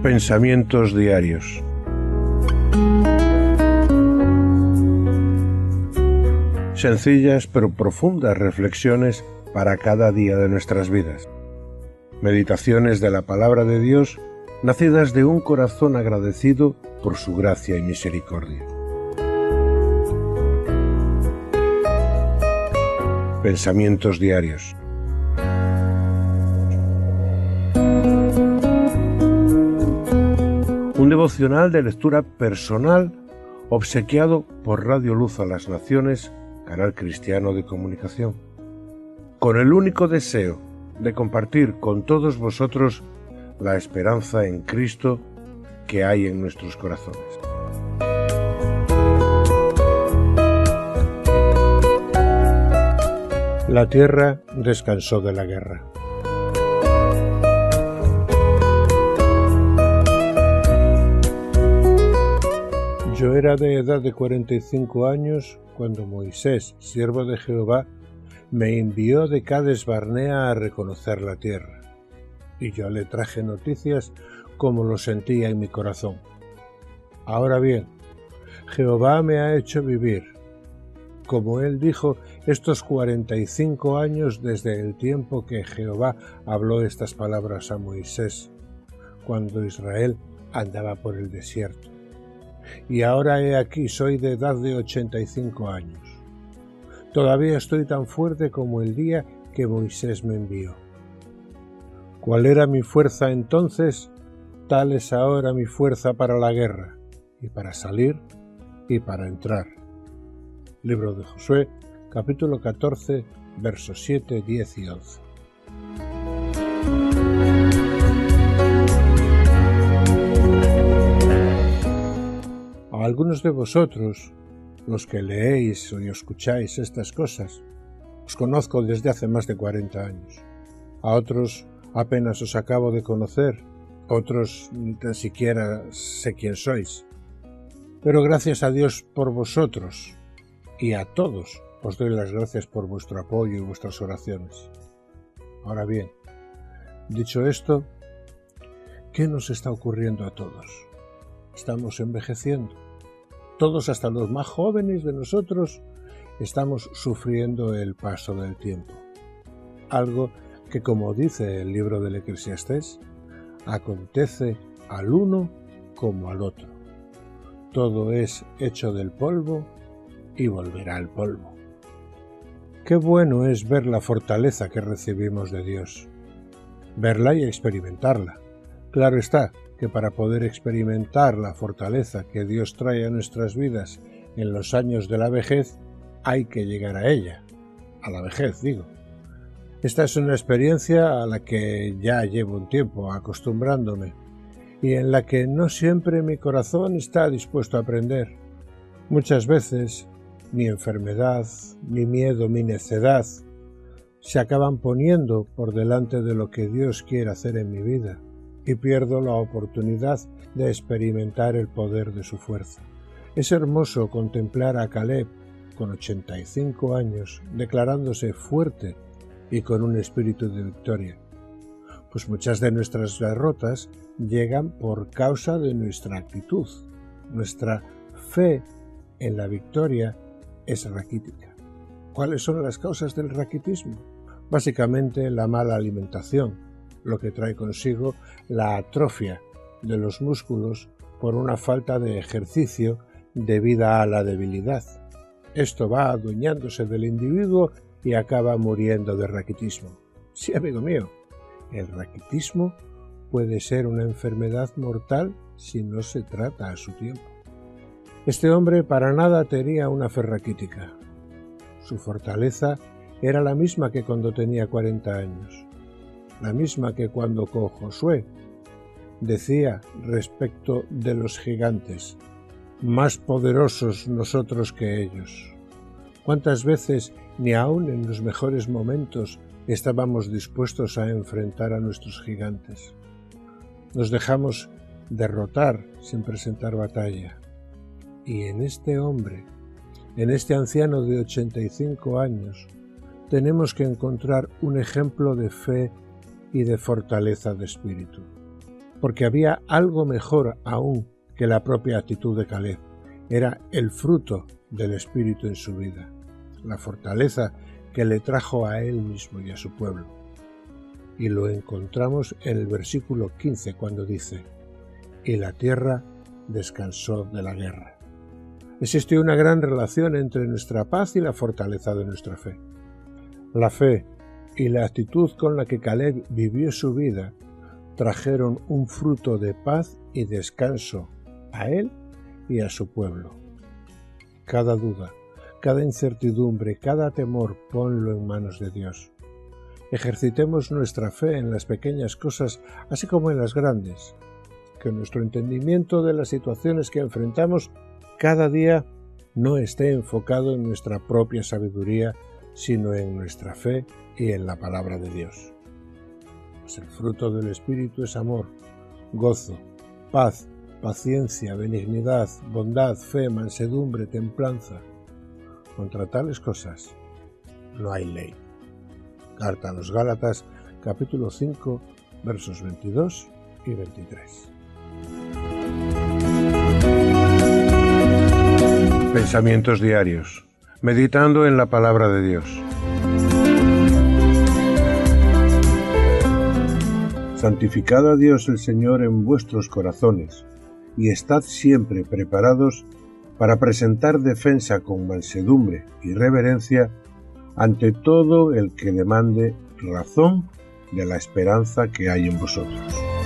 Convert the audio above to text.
Pensamientos diarios. Sencillas pero profundas reflexiones para cada día de nuestras vidas. Meditaciones de la palabra de Dios, nacidas de un corazón agradecido por su gracia y misericordia. Pensamientos diarios. Un devocional de lectura personal obsequiado por Radio Luz a las Naciones, canal cristiano de comunicación, con el único deseo de compartir con todos vosotros la esperanza en Cristo que hay en nuestros corazones. La tierra descansó de la guerra. Yo era de edad de 45 años cuando Moisés, siervo de Jehová, me envió de Cades Barnea a reconocer la tierra, y yo le traje noticias como lo sentía en mi corazón. Ahora bien, Jehová me ha hecho vivir, como él dijo, estos 45 años desde el tiempo que Jehová habló estas palabras a Moisés, cuando Israel andaba por el desierto. Y ahora he aquí, soy de edad de 85 años. Todavía estoy tan fuerte como el día que Moisés me envió. ¿Cuál era mi fuerza entonces? Tal es ahora mi fuerza para la guerra, y para salir, y para entrar. Libro de Josué, capítulo 14, versos 7, 10 y 11. A algunos de vosotros, los que leéis o escucháis estas cosas, os conozco desde hace más de 40 años. A otros apenas os acabo de conocer, otros ni tan siquiera sé quién sois. Pero gracias a Dios por vosotros, y a todos os doy las gracias por vuestro apoyo y vuestras oraciones. Ahora bien, dicho esto, ¿qué nos está ocurriendo a todos? Estamos envejeciendo. Todos, hasta los más jóvenes de nosotros, estamos sufriendo el paso del tiempo. Algo que, como dice el libro del Eclesiastés, acontece al uno como al otro. Todo es hecho del polvo y volverá al polvo. Qué bueno es ver la fortaleza que recibimos de Dios, verla y experimentarla. Claro está que para poder experimentar la fortaleza que Dios trae a nuestras vidas en los años de la vejez, hay que llegar a ella, a la vejez, digo. Esta es una experiencia a la que ya llevo un tiempo acostumbrándome y en la que no siempre mi corazón está dispuesto a aprender. Muchas veces mi enfermedad, mi miedo, mi necedad se acaban poniendo por delante de lo que Dios quiere hacer en mi vida y pierdo la oportunidad de experimentar el poder de su fuerza. Es hermoso contemplar a Caleb, con 85 años, declarándose fuerte y con un espíritu de victoria. Pues muchas de nuestras derrotas llegan por causa de nuestra actitud. Nuestra fe en la victoria es raquítica. ¿Cuáles son las causas del raquitismo? Básicamente la mala alimentación, lo que trae consigo la atrofia de los músculos por una falta de ejercicio debida a la debilidad. Esto va adueñándose del individuo y acaba muriendo de raquitismo. Sí, amigo mío, el raquitismo puede ser una enfermedad mortal si no se trata a su tiempo. Este hombre para nada tenía una fe raquítica. Su fortaleza era la misma que cuando tenía 40 años. La misma que cuando con Josué decía respecto de los gigantes, más poderosos nosotros que ellos. ¿Cuántas veces ni aun en los mejores momentos estábamos dispuestos a enfrentar a nuestros gigantes? Nos dejamos derrotar sin presentar batalla. Y en este hombre, en este anciano de 85 años, tenemos que encontrar un ejemplo de fe y de fortaleza de espíritu. porque había algo mejor aún que la propia actitud de Caleb. Era el fruto del Espíritu en su vida, la fortaleza que le trajo a él mismo y a su pueblo. Y lo encontramos en el versículo 15 cuando dice: y la tierra descansó de la guerra. Existe una gran relación entre nuestra paz y la fortaleza de nuestra fe. La fe y la actitud con la que Caleb vivió su vida trajeron un fruto de paz y descanso a él y a su pueblo. Cada duda, cada incertidumbre, cada temor, ponlo en manos de Dios. Ejercitemos nuestra fe en las pequeñas cosas, así como en las grandes. Que nuestro entendimiento de las situaciones que enfrentamos cada día no esté enfocado en nuestra propia sabiduría, sino en nuestra fe y en la palabra de Dios. Pues el fruto del Espíritu es amor, gozo, paz, paciencia, benignidad, bondad, fe, mansedumbre, templanza. Contra tales cosas no hay ley. Carta a los Gálatas, capítulo 5, versos 22 y 23. Pensamientos diarios. Meditando en la palabra de Dios. Santificad a Dios el Señor en vuestros corazones, y estad siempre preparados para presentar defensa con mansedumbre y reverencia ante todo el que demande razón de la esperanza que hay en vosotros.